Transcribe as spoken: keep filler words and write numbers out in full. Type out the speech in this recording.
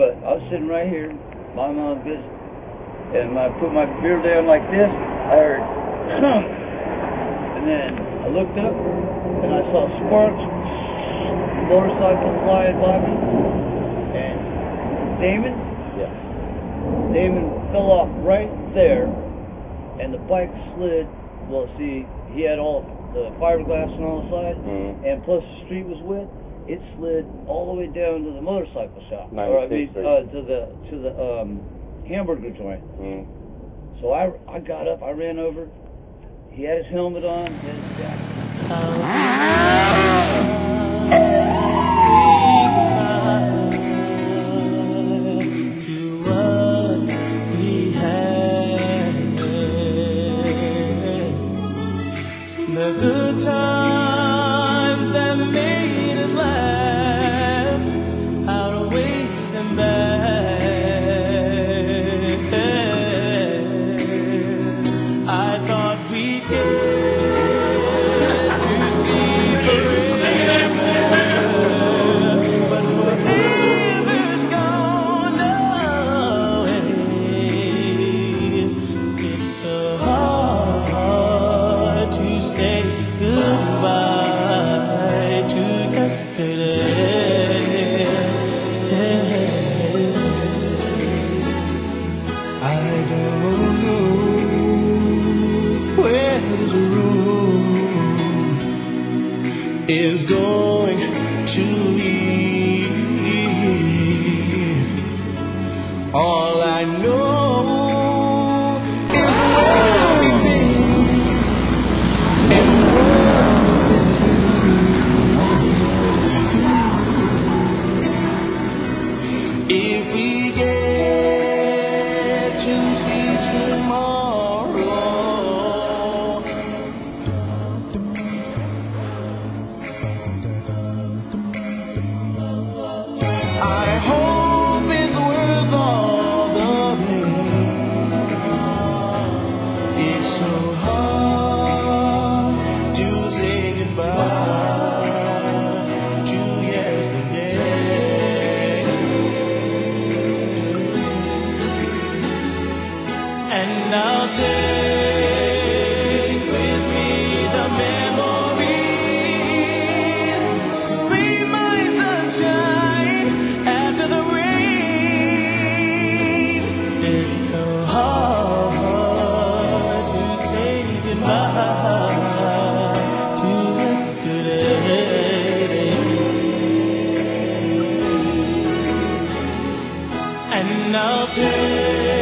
but I was sitting right here, minding my own business, and when I put my beer down like this, I heard, and then I looked up, and I saw sparks, motorcycle flying by me, and Damon, yeah. Damon fell off right there, and the bike slid. Well, see, he had all the fiberglass on all the sides, mm-hmm. and plus the street was wet. It slid all the way down to the motorcycle shop, or I mean, uh, to the to the um, hamburger joint. Mm-hmm. So I I got up, I ran over. He had his helmet on, he had his jacket. The good times that made us laugh outweigh them back. I thought we'd get to see forever, but forever's gone away. It's so hard to say goodbye to yesterday. I don't know where this road is going to lead. All I know is where we've been and if we get to see tomorrow, I hope it's worth all the pain. It's so hard to say goodbye to yesterday. And I'll take with me the memories to be my sunshine after the rain. It's so hard to say goodbye to yesterday. And I'll take